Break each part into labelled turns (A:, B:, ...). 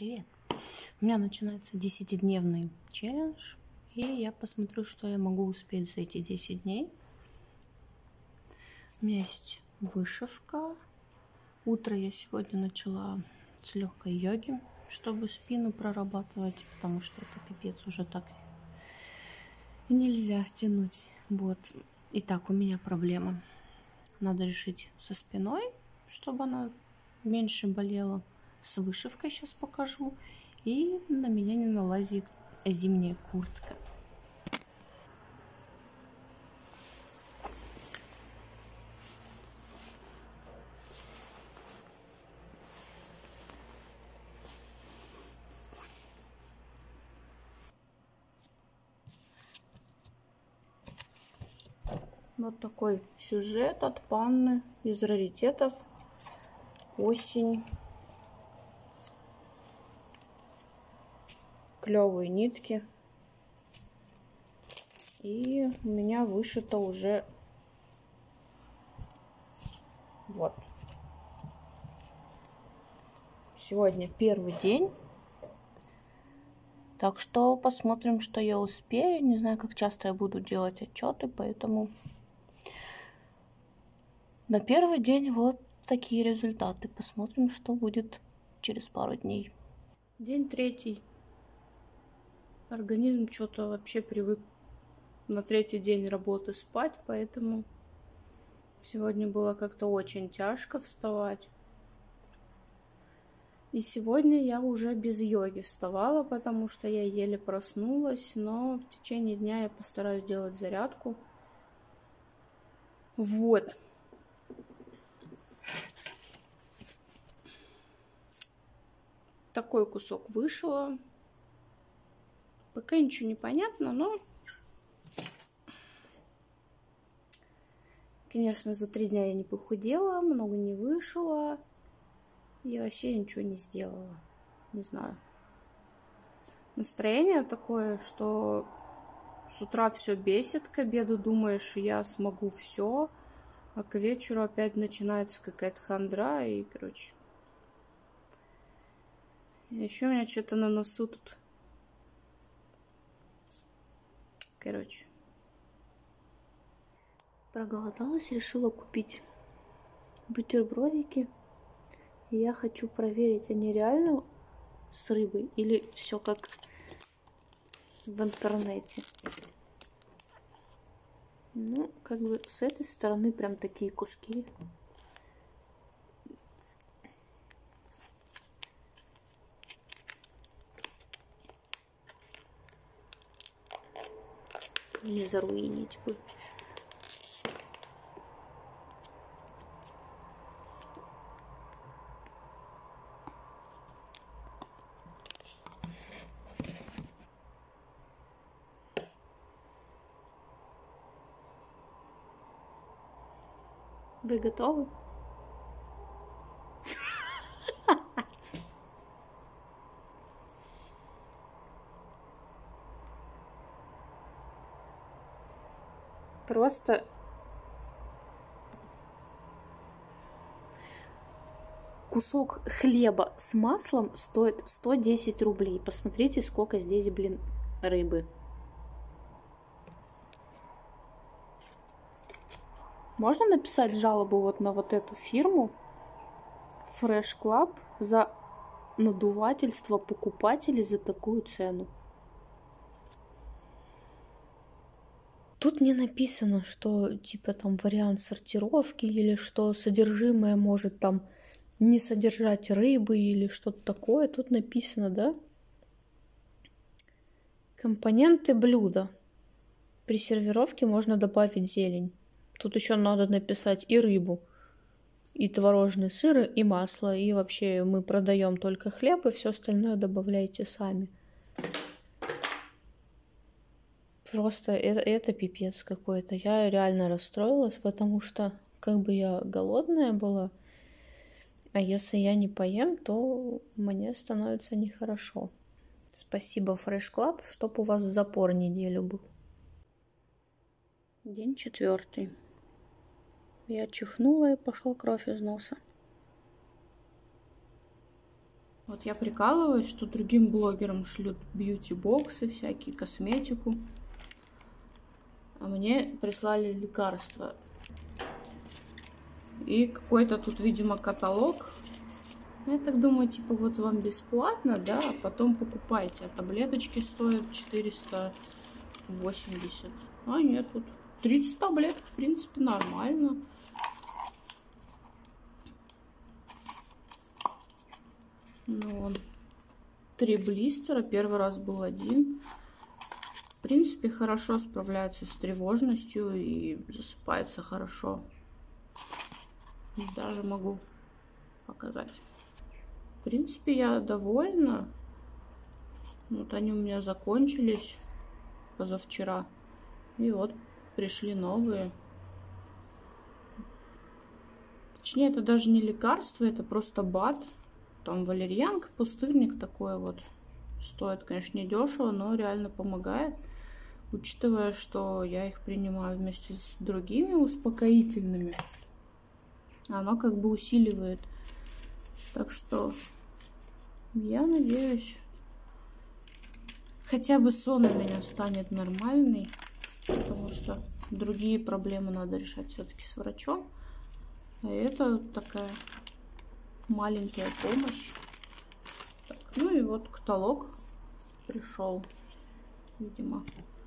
A: Привет! У меня начинается 10-дневный челлендж, и я посмотрю, что я могу успеть за эти 10 дней. У меня есть вышивка. Утро я сегодня начала с легкой йоги, чтобы спину прорабатывать, потому что это пипец уже так нельзя тянуть. Вот. Итак, у меня проблема. Надо решить со спиной, чтобы она меньше болела. С вышивкой сейчас покажу. И на меня не налазит зимняя куртка. Вот такой сюжет от Панны из раритетов. Осень. Клевые нитки. И у меня вышито уже вот. Сегодня первый день. Так что посмотрим, что я успею. Не знаю, как часто я буду делать отчеты, поэтому на первый день вот такие результаты. Посмотрим, что будет через пару дней. День третий. Организм что-то вообще привык на третий день работы спать, поэтому сегодня было как-то очень тяжко вставать. И сегодня я уже без йоги вставала, потому что я еле проснулась, но в течение дня я постараюсь делать зарядку. Вот. Такой кусок вышла. Пока ничего не понятно, но, конечно, за 3 дня я не похудела, много не вышла. И вообще ничего не сделала. Не знаю. Настроение такое, что с утра все бесит, к обеду думаешь, я смогу все, а к вечеру опять начинается какая-то хандра, и, короче. Еще у меня что-то на носу тут. Короче. Проголодалась, решила купить бутербродики. И я хочу проверить, они реально с рыбой или все как в интернете. Ну, как бы с этой стороны прям такие куски. Не заруинить бы. Вы готовы? Просто кусок хлеба с маслом стоит 110 рублей. Посмотрите, сколько здесь, блин, рыбы. Можно написать жалобу вот на вот эту фирму Fresh Club за надувательство покупателей за такую цену? Тут не написано, что типа там вариант сортировки или что содержимое может там не содержать рыбы или что-то такое. Тут написано, да? Компоненты блюда. При сервировке можно добавить зелень. Тут еще надо написать и рыбу, и творожный сыр, и масло. И вообще мы продаем только хлеб, и все остальное добавляйте сами. Просто это пипец какой-то. Я реально расстроилась, потому что как бы я голодная была, а если я не поем, то мне становится нехорошо. Спасибо Fresh Club, чтоб у вас запор неделю был. День 4. Я чихнула и пошел кровь из носа. Вот я прикалываюсь, что другим блогерам шлют бьюти-боксы, всякие, косметику. А мне прислали лекарства. И какой-то тут, видимо, каталог. Я так думаю, типа, вот вам бесплатно, да, а потом покупайте. А таблеточки стоят 480. А нет, тут 30 таблеток, в принципе, нормально. Ну, вон, 3 блистера. Первый раз был один. В принципе, хорошо справляется с тревожностью и засыпается хорошо. Даже могу показать. В принципе, я довольна. Вот они у меня закончились позавчера. И вот пришли новые. Точнее, это даже не лекарство, это просто БАД. Там валерьянка, пустырник такой вот. Стоит, конечно, недешево, но реально помогает. Учитывая, что я их принимаю вместе с другими успокоительными. Оно как бы усиливает. Так что я надеюсь, хотя бы сон у меня станет нормальный. Потому что другие проблемы надо решать все-таки с врачом. А это такая маленькая помощь. Так, ну и вот каталог пришел, видимо.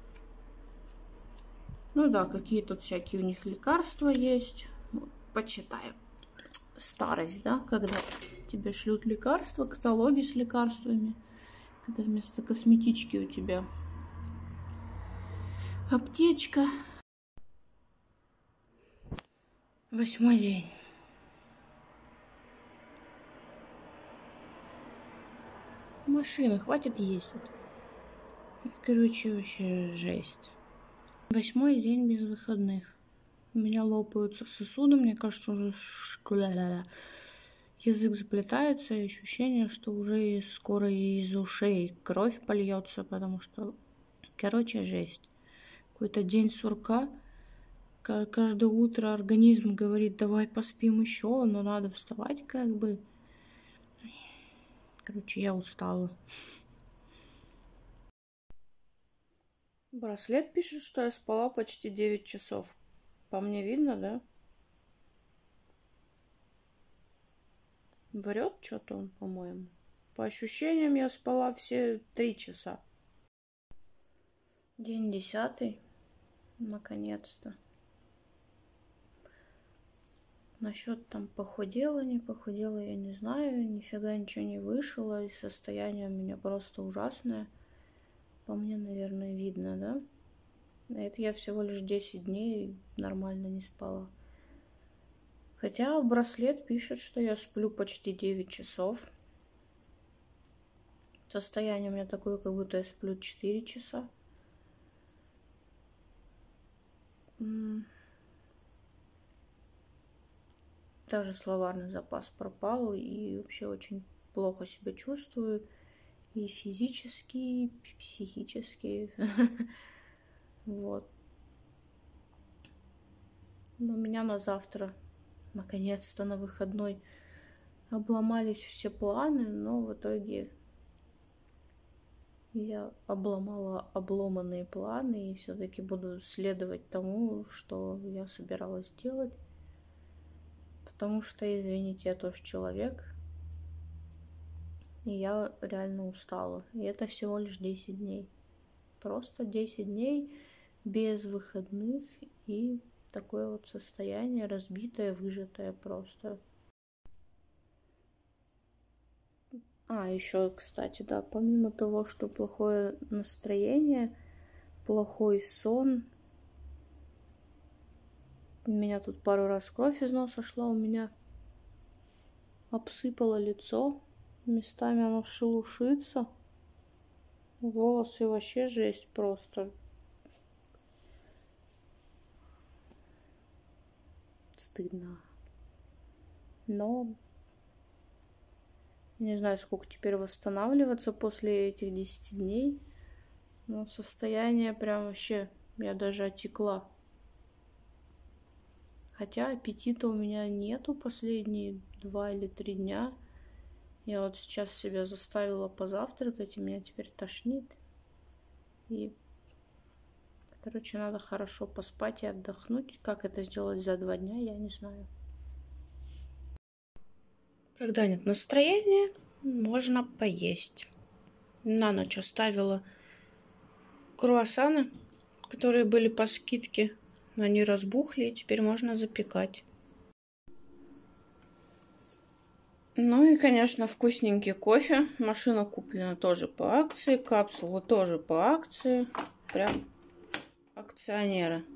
A: Ну да, какие тут всякие у них лекарства есть. Почитаю. Старость, да, когда тебе шлют лекарства, каталоги с лекарствами. Когда вместо косметички у тебя аптечка. 8-й день. Машины, хватит ездить. Короче, вообще жесть. 8-й день без выходных. У меня лопаются сосуды, мне кажется, уже язык заплетается, и ощущение, что уже скоро из ушей кровь польется, потому что, короче, жесть. Какой-то день сурка. Каждое утро организм говорит, давай поспим еще, но надо вставать как бы. Короче, я устала. Браслет пишет, что я спала почти 9 часов. По мне видно, да? Врет что-то он, по-моему. По ощущениям, я спала все 3 часа. День 10. Наконец-то. Насчет там похудела, не похудела, я не знаю. Нифига ничего не вышло. И состояние у меня просто ужасное. По мне, наверное, видно, да? Это я всего лишь 10 дней нормально не спала. Хотя браслет пишет, что я сплю почти 9 часов. Состояние у меня такое, как будто я сплю 4 часа. Даже словарный запас пропал. И вообще очень плохо себя чувствую. И физически, и психически. Вот. Но у меня на завтра, наконец-то на выходной, обломались все планы, но в итоге я обломала обломанные планы и все-таки буду следовать тому, что я собиралась делать. Потому что, извините, я тоже человек, и я реально устала. И это всего лишь 10 дней. Просто 10 дней без выходных и такое вот состояние разбитое, выжатое просто. А, еще, кстати, да, помимо того, что плохое настроение, плохой сон, у меня тут пару раз кровь из носа шла, у меня обсыпало лицо, местами оно шелушится, волосы вообще жесть просто. Стыдно. Но не знаю, сколько теперь восстанавливаться после этих 10 дней. Но состояние прям вообще, я даже отекла. Хотя аппетита у меня нету последние 2 или 3 дня. Я вот сейчас себя заставила позавтракать, и меня теперь тошнит. И, короче, надо хорошо поспать и отдохнуть. Как это сделать за 2 дня, я не знаю. Когда нет настроения, можно поесть. На ночь оставила круассаны, которые были по скидке. Они разбухли, и теперь можно запекать. Ну и, конечно, вкусненький кофе. Машина куплена тоже по акции. Капсула тоже по акции. Прям акционеры.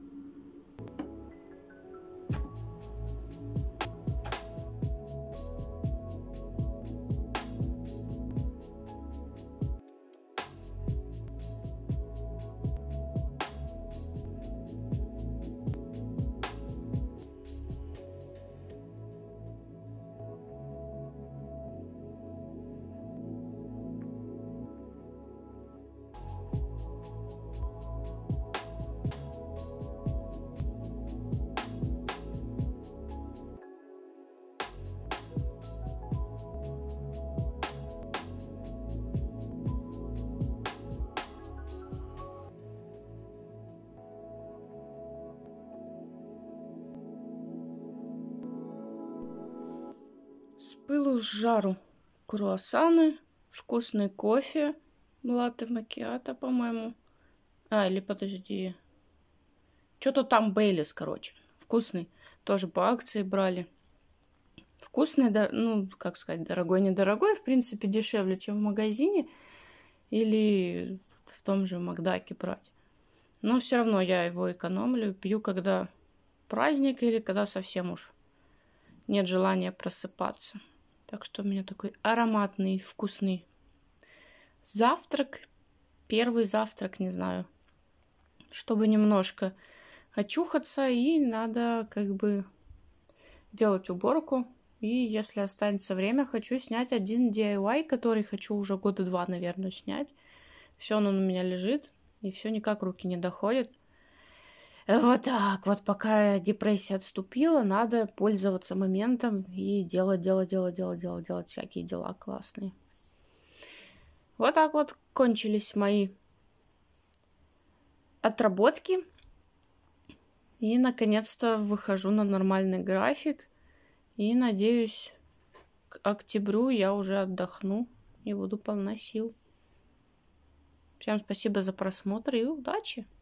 A: С пылу с жару круассаны, вкусный кофе, латте макиато, по-моему. Или подожди. Что-то там Бейлис, короче. Вкусный. Тоже по акции брали. Вкусный, ну, как сказать, дорогой-недорогой. В принципе, дешевле, чем в магазине. Или в том же Макдаке брать. Но все равно я его экономлю. Пью, когда праздник или когда совсем уж нет желания просыпаться. Так что у меня такой ароматный, вкусный завтрак. Первый завтрак, не знаю. Чтобы немножко очухаться, и надо как бы делать уборку. И если останется время, хочу снять один DIY, который хочу уже 2 года, наверное, снять. Все он у меня лежит, и все никак руки не доходят. Вот так вот, пока депрессия отступила, надо пользоваться моментом и делать всякие дела классные. Вот так вот кончились мои отработки. И, наконец-то, выхожу на нормальный график. И, надеюсь, к октябрю я уже отдохну и буду полна сил. Всем спасибо за просмотр и удачи!